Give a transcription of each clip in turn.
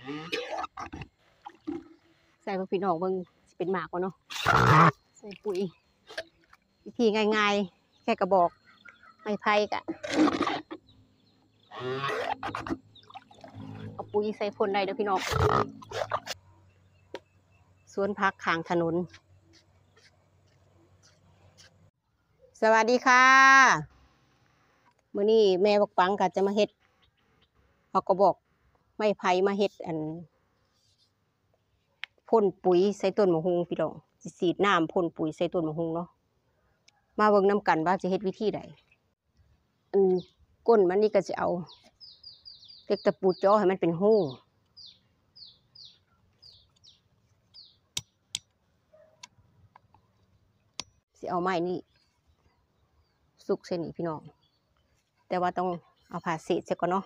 ใส่พวกพี่น้องเบิ่งสิเป็นหมากวะเนาะใส่ปุ๋ยวิธีง่ายๆแค่กระบอกไม้ไผ่กะเอาปุ๋ยใส่พ่นได้เด้อพี่น้องสวนผักข้างถนนสวัสดีค่ะมื้อนี้แม่บักปังก็จะมาเฮ็ดเอากระบอกไม้ไผ่มาเฮ็ดพ่นปุ๋ยใส่ต้นมะฮุงพี่น้องสิฉีดน้ำพ่นปุ๋ยใส่ต้นมะฮุงเนาะมาเบิ่งนํกันว่าจะเฮ็ดวิธีใดก้นมันนี่ก็จะเอาเล็กตะปูจ่อให้มันเป็นหูสิเอาไม้นี่สุกเส้นนี่พี่น้องแต่ว่าต้องเอาผ่าเศษซะก่อนเนาะ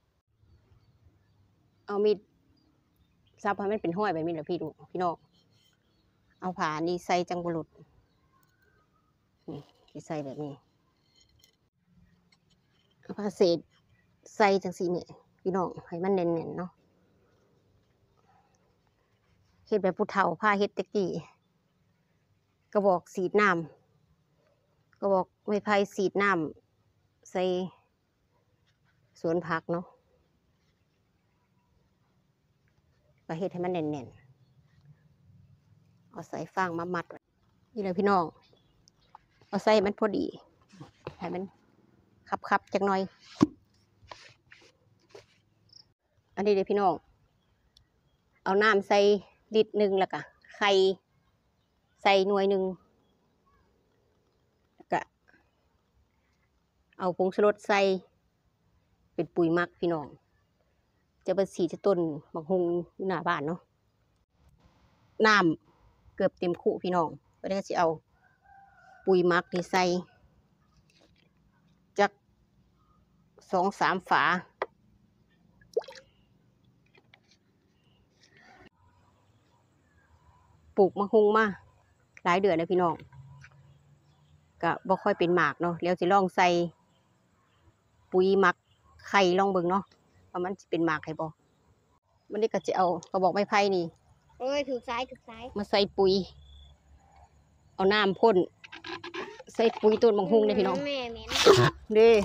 เอามีดซับให้มันเป็นห้อยแบบนี้แหละพี่น้องเอาผ่านี่ใส่จังบุรุษนี่ใส่แบบนี้เอาผ่าเศษใส่จังสีเนี่ยพี่น้องให้มันเน้นๆเนาะเฮ็ดแบบผู้เฒ่าผ้าเฮ็ดตะกี้กระบอกสีดน้ำกระบอกไม้ไผ่สีดน้ำใส่สวนผักเนาะก็เฮ็ดให้มันแน่นๆเอาใส่ฟางมามัดนี่เลยพี่น้องเอาใส่มันพอดีให้มันคับจักหน่อยอันนี้เลยพี่น้องเอาน้ำใส่ลิตรหนึ่งแล้วก็ไข่ใส่หน่วยหนึ่งแล้วก็เอาผงชูรสใส่เป็นปุ๋ยหมักพี่น้องจะเป็นสีจะต้นบางฮุงหน้าบ้านเนาะน้ำเกือบเต็มคู่พี่น้องก็ได้จะเอาปุ๋ยหมักที่ใส่จาก2-3 ฝาปลูกมะฮุงมาหลายเดือนแล้วพี่น้องก็บ่ค่อยเป็นหมากเนาะแล้วสิลองใส่ปุ๋ยหมักไข่ลองเบิ่งเนาะว่ามันสิเป็นหมากให้บ่วันนี้ก็จะเอากระบอกไม้ไผ่นี่ถูกซ้ายมาใส่ปุ๋ยเอาน้ำพ่นใส่ปุ๋ยต้นมะฮุงเลยพี่น้องแม่เหม็นเด้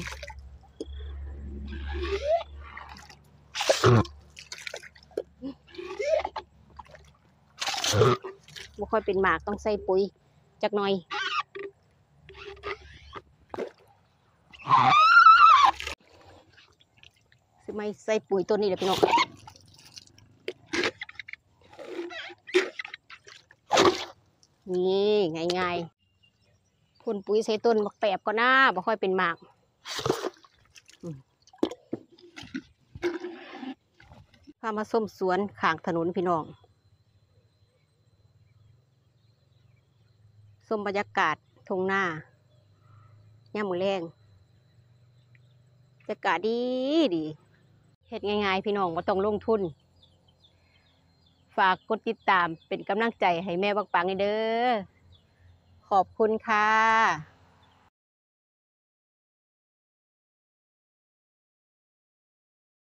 บ่ค่อยเป็นหมากต้องใส่ปุ๋ยจักหน่อยสิไม่ใส่ปุ๋ยต้นนี้เด้อพี่น้องนี่ง่ายๆพ่นปุ๋ยใส่ต้นบักแปบก็น่าบ่ค่อยเป็นหมากพามาส้มสวนข้างถนนพี่น้องส้มบรรยากาศทุ่งนาย่ามมื้อแลงบรรยากาศดีเฮ็ดง่ายๆพี่น้องบ่ต้องลงทุนฝากกดติดตามเป็นกำลังใจให้แม่บักปังเด้อขอบคุณค่ะ